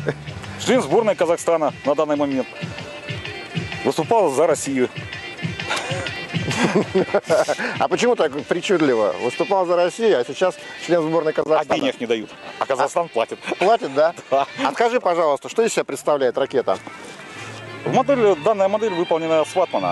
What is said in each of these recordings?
Член сборной Казахстана на данный момент. Выступал за Россию. А почему так причудливо? Выступал за Россию, а сейчас член сборной А Казахстана. денег не дают. А Казахстан платит. Платит, да? Да. А скажи, пожалуйста, что из себя представляет ракета? Данная модель выполнена с ватмана.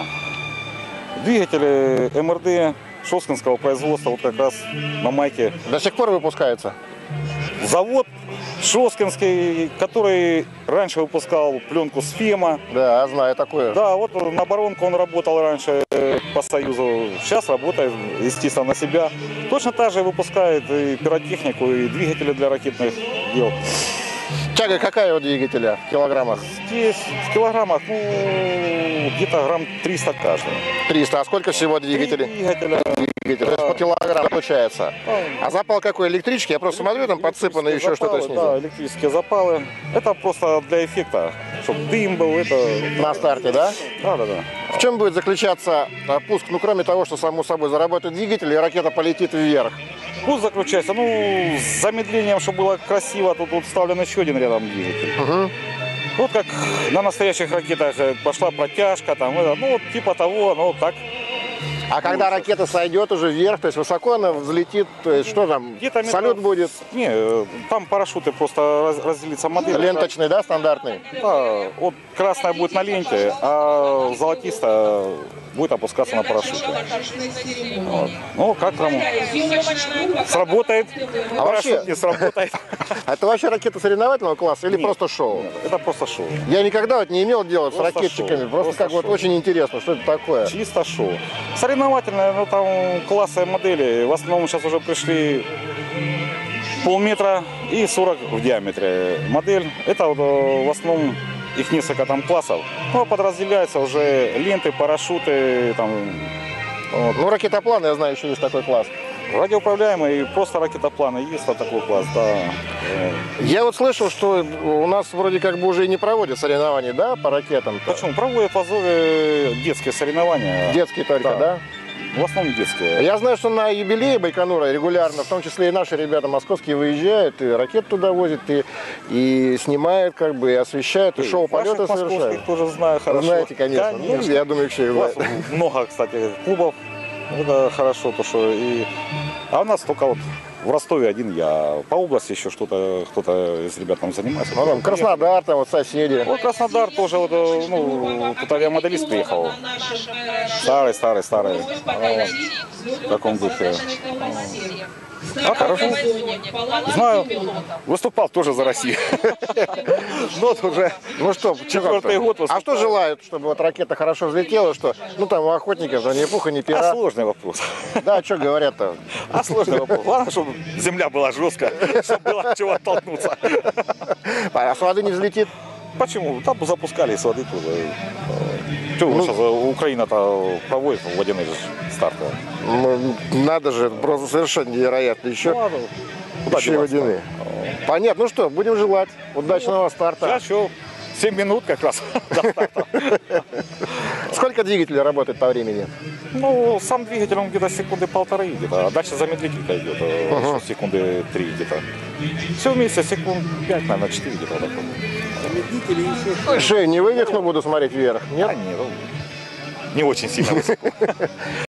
Двигатели МРД шосткинского производства, вот как раз на майке. До сих пор выпускается? Завод шосткинский, который раньше выпускал пленку с ФЕМа. Да, знаю такое. Да, вот на оборонку он работал раньше по Союзу. Сейчас работает, естественно, на себя. Точно так же выпускает и пиротехнику, и двигатели для ракетных дел. Тяга какая у двигателя в килограммах? Здесь в килограммах, где-то грамм 300 каждый. 300. А сколько всего Три двигателей? двигателя. То есть по килограмму получается. А запал какой? Электрический? Я просто смотрю, там подсыпано еще что-то снизу. Да, электрические запалы. Это просто для эффекта, чтобы дым был. Это... На старте, да? Да. В чем будет заключаться пуск? Ну, кроме того, что само собой заработает двигатель, и ракета полетит вверх. Пусть заключается, с замедлением, чтобы было красиво, тут вставлен еще один рядом двигатель. Угу. Вот как на настоящих ракетах пошла протяжка, вот типа того, так. А когда ракета сойдет уже вверх, то есть высоко она взлетит, то есть что там, Где-то салют будет? Не, там парашюты просто разделится модель. Ленточный, да, стандартный? Да, вот красная будет на ленте, а золотистая будет опускаться на парашюте. Вот. Ну, как там сработает, А парашют вообще- не сработает. А это вообще ракета соревновательного класса или Нет. просто шоу? Это просто шоу. Я никогда не имел дела с Просто ракетчиками, шоу, просто как просто вот шоу. очень интересно, что это такое. Чисто шоу. Соревновательные, там классы модели, в основном сейчас уже пришли полметра и 40 в диаметре модель. Это вот, в основном их несколько там классов. Подразделяются уже ленты, парашюты, там, вот. Ну, ракетопланы, я знаю, еще есть такой класс. Радиоуправляемые и просто ракетопланы. Есть вот такой класс, да. Я вот слышал, что у нас вроде как бы уже и не проводят соревнований, да, по ракетам. Почему? Проводят в Азове детские соревнования. Детские только, да? В основном детские. Я знаю, что на юбилее Байконура регулярно, в том числе и наши ребята московские, выезжают, и ракет туда возят, и снимают, как бы, и освещают, и шоу полета Ваших московских совершают. тоже знаю хорошо. Знаете, конечно. Ну, я думаю, все У вас знают. много, кстати, клубов. Это хорошо, то что и... А у нас только вот в Ростове один я. По области еще кто-то из ребят там занимается. Ну, там Краснодар, там вот соседи. Вот Краснодар тоже, вот, тут авиамоделист приехал. Старый. В таком духе. А хорошо. Знаю. Выступал тоже за Россию. Ну, вот уже Ну что, четвертый год а выступал. что желают, чтобы вот ракета хорошо взлетела, что, ну там у охотников ни пуха, ни пера. сложный вопрос. Да, что говорят-то? Сложный вопрос. Главное, чтобы земля была жесткая, чтобы было от чего оттолкнуться. А с воды не взлетит? Почему? Там запускали из воды тоже. Что сейчас Украина-то проводит водяные старты? Ну, надо же, просто совершенно невероятно. Еще, Куда еще и деваться? водяные. Понятно, ну что, будем желать удачного старта. Сейчас еще 7 минут как раз до старта. Сколько двигателей работает по времени? Сам двигатель, он где-то секунды полторы где-то, а дальше замедлителька идет, еще секунды 3 где-то. Все вместе секунд 5, наверное, 4 где-то. Шею не вывихну, буду смотреть вверх. Нет? Не очень сильно высоко.